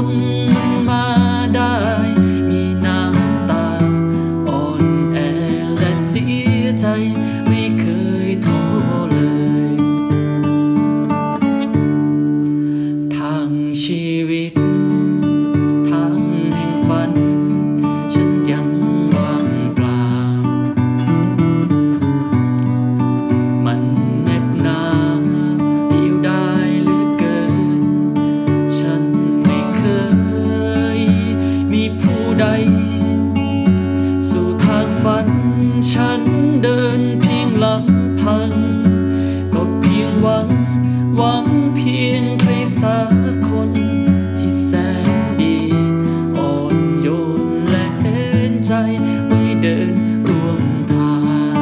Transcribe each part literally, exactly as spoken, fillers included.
นมันมาได้มีน้ำตาอ่อนแอและเสียใจไม่เคยท้อเลยทางชีวิตทางแห่งฝันฉันยังว่างเปล่ามันเหน็บหนาวเดียวดายเหลือเกินฉันไม่เคยมีผู้ใดสู่ทางฝันฉันเดินเพียงลำพังก็เพียงหวังหวังเพียงใครสักคนที่แสนดีอ่อนโยนและเห็นใจไม่เดินร่วมทาง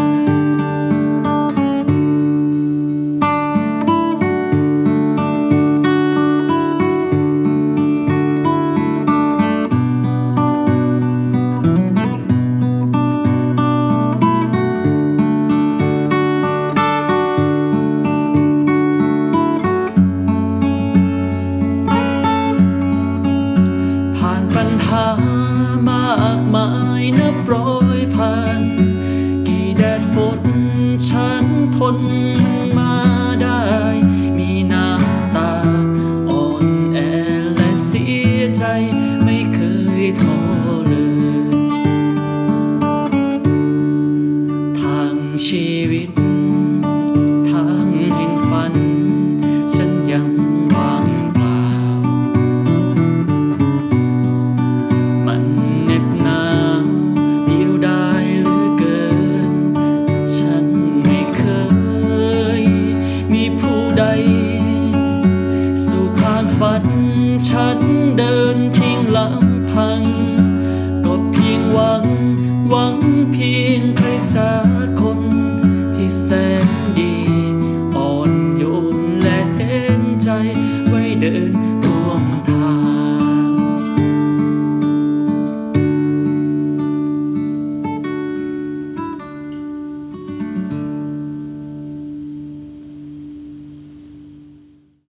ปัญหามากมายนับร้อยพันกี่แดดฝนฉันทนมาได้มีน้ำตาอ่อนแอและเสียใจไม่เคยท้อเลยทางชีวิตทางแห่งฝันฉันยังว่างเปล่ามันเหน็บหนาวเดียวดายเหลือเกินฉันไม่เคยมีผู้ใดสู่ทางฝันฉัน